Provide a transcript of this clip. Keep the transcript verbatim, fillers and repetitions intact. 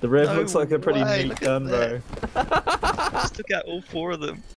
The Rev No looks like a pretty way, neat look at gun, bro. that. Just took out all four of them.